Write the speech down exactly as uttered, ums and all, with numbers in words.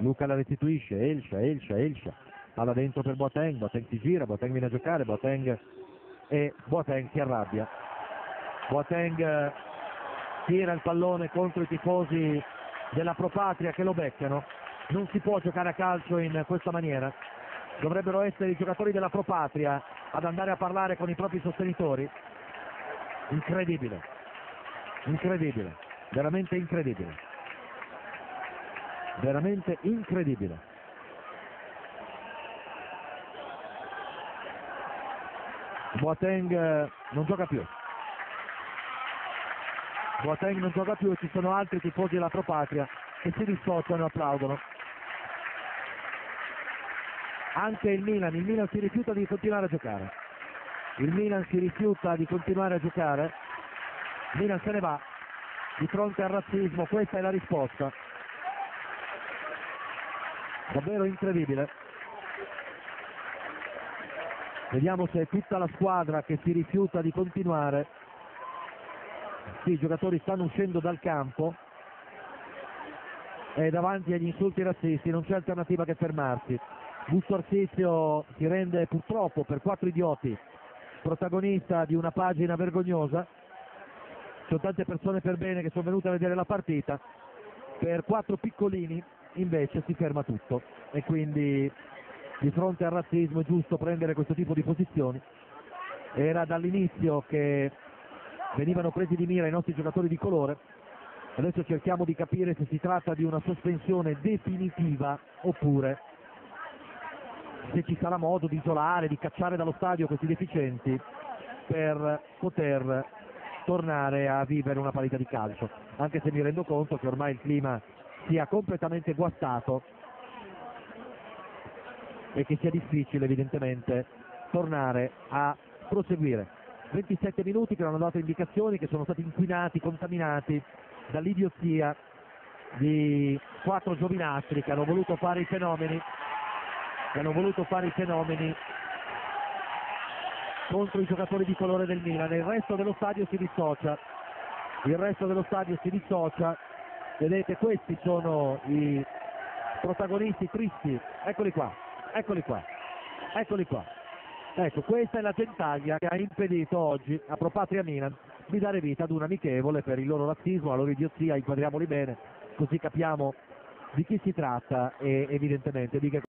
Luca la restituisce, Elscia, Elscia, Elscia, palla dentro per Boateng, Boateng si gira, Boateng viene a giocare, Boateng e Boateng si arrabbia. Boateng tira il pallone contro i tifosi della Pro Patria che lo beccano. Non si può giocare a calcio in questa maniera, dovrebbero essere i giocatori della Pro Patria ad andare a parlare con i propri sostenitori. Incredibile, incredibile, veramente incredibile, veramente incredibile. Boateng non gioca più, Boateng non gioca più e ci sono altri tifosi della Pro Patria che si dissociano e applaudono. Anche il Milan, il Milan si rifiuta di continuare a giocare. Il Milan si rifiuta di continuare a giocare. Il Milan se ne va di fronte al razzismo, questa è la risposta. Davvero incredibile. Vediamo se è tutta la squadra che si rifiuta di continuare. Sì, i giocatori stanno uscendo dal campo e davanti agli insulti razzisti non c'è alternativa che fermarsi. Busto Arsizio si rende purtroppo per quattro idioti protagonista di una pagina vergognosa. Ci sono tante persone per bene che sono venute a vedere la partita, per quattro piccolini invece si ferma tutto e quindi di fronte al razzismo è giusto prendere questo tipo di posizioni. Era dall'inizio che venivano presi di mira i nostri giocatori di colore, adesso cerchiamo di capire se si tratta di una sospensione definitiva oppure se ci sarà modo di isolare, di cacciare dallo stadio questi deficienti per poter tornare a vivere una partita di calcio, anche se mi rendo conto che ormai il clima sia completamente guastato e che sia difficile evidentemente tornare a proseguire. ventisette minuti che non hanno dato indicazioni, che sono stati inquinati, contaminati dall'idiozia di quattro giovinastri che hanno voluto fare i fenomeni che hanno voluto fare i fenomeni contro i giocatori di colore del Milan. Il resto dello stadio si dissocia, il resto dello stadio si dissocia, vedete, questi sono i protagonisti tristi, eccoli qua, eccoli qua, eccoli qua. Ecco, questa è la gentaglia che ha impedito oggi a Pro Patria Milan di dare vita ad un amichevole per il loro razzismo, la loro idiozia. Inquadriamoli bene, così capiamo di chi si tratta e evidentemente di che